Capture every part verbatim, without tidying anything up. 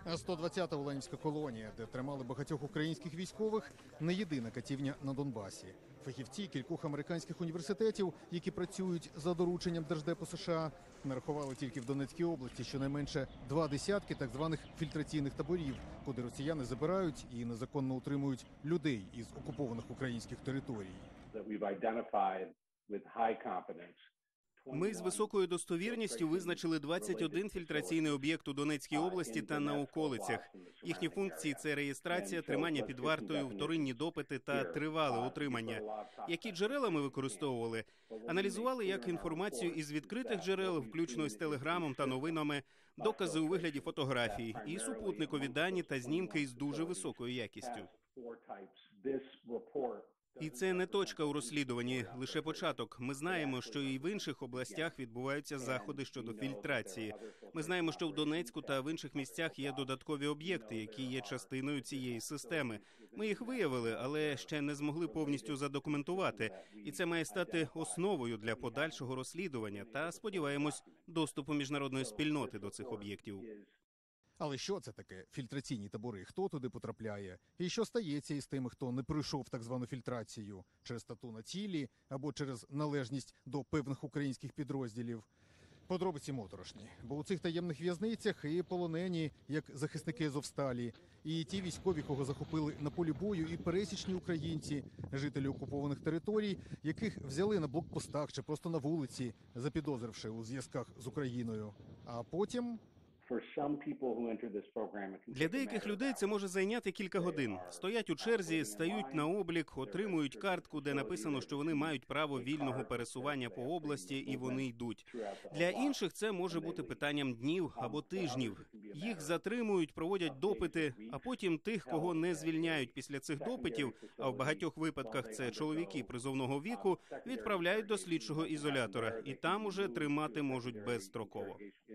сто двадцята Оленівська колонія, де тримали багатьох українських військових, не єдина катівня на Донбасі. Фахівці кількох американських університетів, які працюють за дорученням Держдепу США, нарахували тільки в Донецькій області щонайменше два десятки так званих фільтраційних таборів, куди росіяни забирають і незаконно утримують людей із окупованих українських територій. Ми з високою достовірністю визначили двадцять один фільтраційний об'єкт у Донецькій області та на околицях. Їхні функції – це реєстрація, тримання під вартою, вторинні допити та тривале утримання. Які джерела ми використовували? Аналізували як інформацію із відкритих джерел, включно з телеграмом та новинами, докази у вигляді фотографій і супутникові дані та знімки із дуже високою якістю. І це не точка у розслідуванні, лише початок. Ми знаємо, що і в інших областях відбуваються заходи щодо фільтрації. Ми знаємо, що в Донецьку та в інших місцях є додаткові об'єкти, які є частиною цієї системи. Ми їх виявили, але ще не змогли повністю задокументувати. І це має стати основою для подальшого розслідування та, сподіваємось, доступу міжнародної спільноти до цих об'єктів. Але що це таке фільтраційні табори? Хто туди потрапляє? І що стається із тими, хто не пройшов так звану фільтрацію? Через тату на тілі або через належність до певних українських підрозділів? Подробиці моторошні. Бо у цих таємних в'язницях і полонені, як захисники Азовсталі, і ті військові, кого захопили на полі бою, і пересічні українці, жителі окупованих територій, яких взяли на блокпостах чи просто на вулиці, запідозривши у зв'язках з Україною. А потім... Для деяких людей це може зайняти кілька годин. Стоять у черзі, стають на облік, отримують картку, де написано, що вони мають право вільного пересування по області, і вони йдуть. Для інших це може бути питанням днів або тижнів. Їх затримують, проводять допити, а потім тих, кого не звільняють після цих допитів, а в багатьох випадках це чоловіки призовного віку, відправляють до слідчого ізолятора, і там уже тримати можуть безстроково.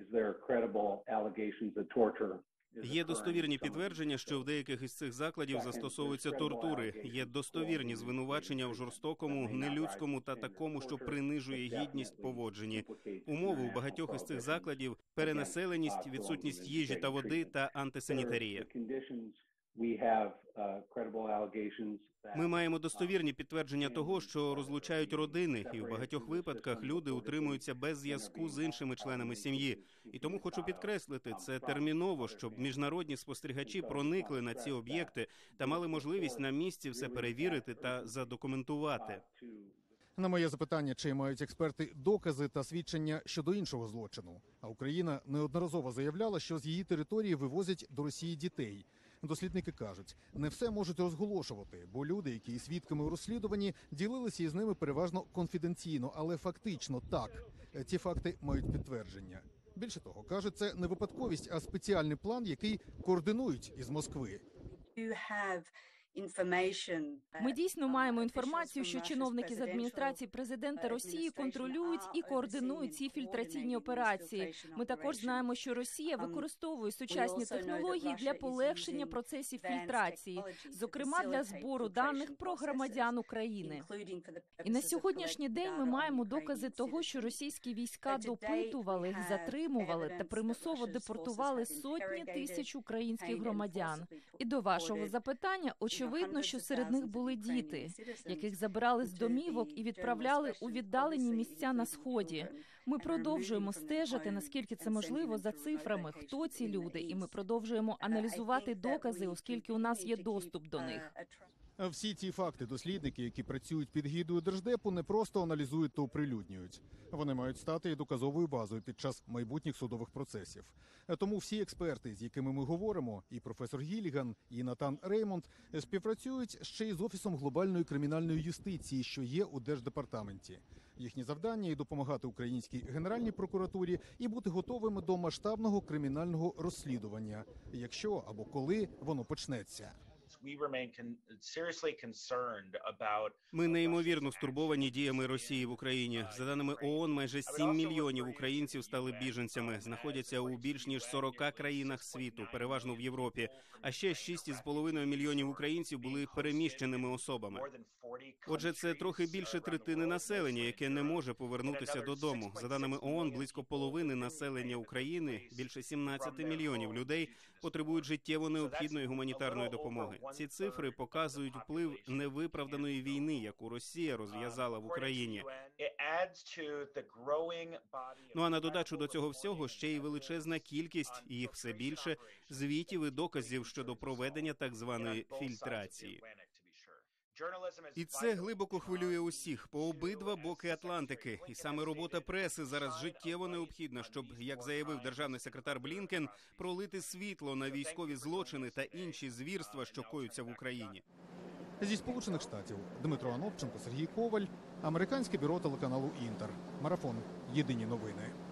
Є достовірні підтвердження, що в деяких із цих закладів застосовуються тортури. Є достовірні звинувачення в жорстокому, нелюдському та такому, що принижує гідність поводженні. Умови у багатьох із цих закладів – перенаселеність, відсутність їжі та води та антисанітарія. Ми маємо достовірні підтвердження того, що розлучають родини, і в багатьох випадках люди утримуються без зв'язку з іншими членами сім'ї. І тому хочу підкреслити, це терміново, щоб міжнародні спостерігачі проникли на ці об'єкти та мали можливість на місці все перевірити та задокументувати. На моє запитання, чи мають експерти докази та свідчення щодо іншого злочину. А Україна неодноразово заявляла, що з її території вивозять до Росії дітей. Дослідники кажуть, не все можуть розголошувати, бо люди, які є свідками у розслідуванні, ділилися із ними переважно конфіденційно, але фактично так. Ці факти мають підтвердження. Більше того, кажуть, це не випадковість, а спеціальний план, який координують із Москви. Ми дійсно маємо інформацію, що чиновники з адміністрації президента Росії контролюють і координують ці фільтраційні операції. Ми також знаємо, що Росія використовує сучасні технології для полегшення процесів фільтрації, зокрема для збору даних про громадян України. І на сьогоднішній день ми маємо докази того, що російські війська допитували, затримували та примусово депортували сотні тисяч українських громадян. І до вашого запитання, очевидно, Видно, що серед них були діти, яких забирали з домівок і відправляли у віддалені місця на Сході. Ми продовжуємо стежити, наскільки це можливо, за цифрами, хто ці люди, і ми продовжуємо аналізувати докази, оскільки у нас є доступ до них. А всі ці факти дослідники, які працюють під гідою Держдепу, не просто аналізують та оприлюднюють. Вони мають стати і доказовою базою під час майбутніх судових процесів. Тому всі експерти, з якими ми говоримо, і професор Гілліган, і Натан Реймонд, співпрацюють ще й з Офісом глобальної кримінальної юстиції, що є у Держдепартаменті. Їхнє завдання – і допомагати українській Генеральній прокуратурі, і бути готовими до масштабного кримінального розслідування, якщо або коли воно почнеться. Ми неймовірно стурбовані діями Росії в Україні. За даними ООН, майже сім мільйонів українців стали біженцями, знаходяться у більш ніж сорока країнах світу, переважно в Європі. А ще шість із половиною мільйонів українців були переміщеними особами. Отже, це трохи більше третини населення, яке не може повернутися додому. За даними ООН, близько половини населення України, більше сімнадцяти мільйонів людей, потребують життєво необхідної гуманітарної допомоги. Ці цифри показують вплив невиправданої війни, яку Росія розв'язала в Україні. Ну а на додачу до цього всього ще й величезна кількість, і їх все більше, звітів і доказів щодо проведення так званої фільтрації. І це глибоко хвилює усіх по обидва боки Атлантики. І саме робота преси зараз життєво необхідна, щоб, як заявив державний секретар Блінкен, пролити світло на військові злочини та інші звірства, що коються в Україні. Зі Сполучених Штатів Дмитро Анопченко, Сергій Коваль, американське бюро телеканалу «Інтер». Марафон. Єдині новини.